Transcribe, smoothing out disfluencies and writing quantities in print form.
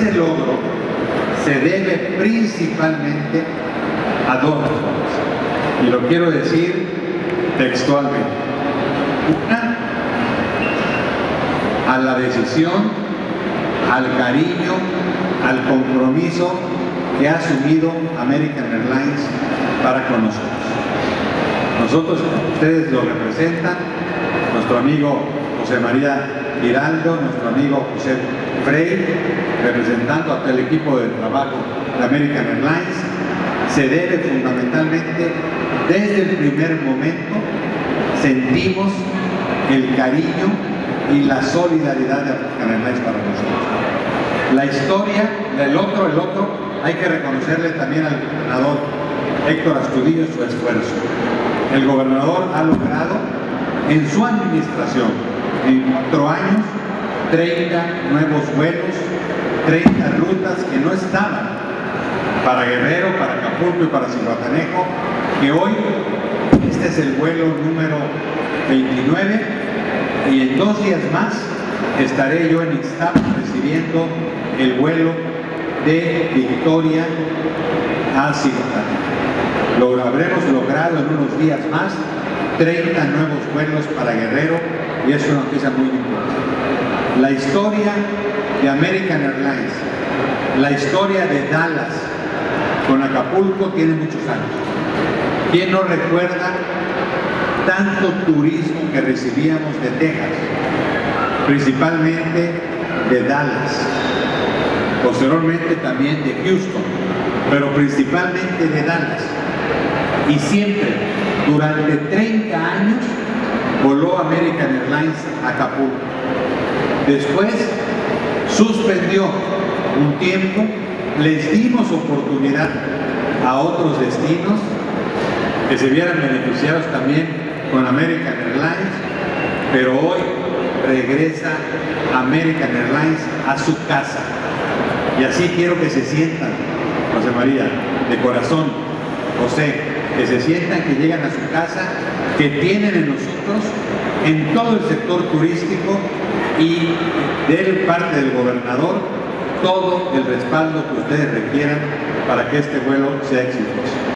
ese logro se debe principalmente a dos razones, y lo quiero decir textualmente. Una, a la decisión, al cariño, al compromiso que ha asumido American Airlines para con nosotros. Nosotros, ustedes lo representan, nuestro amigo José María Giraldo, nuestro amigo José Frey, representando a todo el equipo de trabajo de American Airlines, se debe fundamentalmente, desde el primer momento, sentimos el cariño y la solidaridad de American Airlines para nosotros. La historia, el otro, hay que reconocerle también al gobernador Héctor Astudillo su esfuerzo. El gobernador ha logrado en su administración, en 4 años, 30 nuevos vuelos, 30 rutas que no estaban para Guerrero, para Acapulco y para Zihuatanejo, que hoy este es el vuelo número 29 y en 2 días más estaré yo en Ixtapa recibiendo el vuelo de Victoria a Zihuatanejo. Lo habremos logrado en unos días más, 30 nuevos vuelos para Guerrero, y es una noticia muy importante. La historia de American Airlines, la historia de Dallas con Acapulco tiene muchos años. ¿Quién no recuerda tanto turismo que recibíamos de Texas, principalmente de Dallas, posteriormente también de Houston, pero principalmente de Dallas? Y siempre, durante 30 años, voló American Airlines a Acapulco. Después suspendió un tiempo, les dimos oportunidad a otros destinos que se vieran beneficiados también con American Airlines, pero hoy regresa American Airlines a su casa. Y así quiero que se sientan, José María, de corazón, José, que se sientan que llegan a su casa, que tienen en nosotros, en todo el sector turístico y de parte del gobernador, todo el respaldo que ustedes requieran para que este vuelo sea exitoso.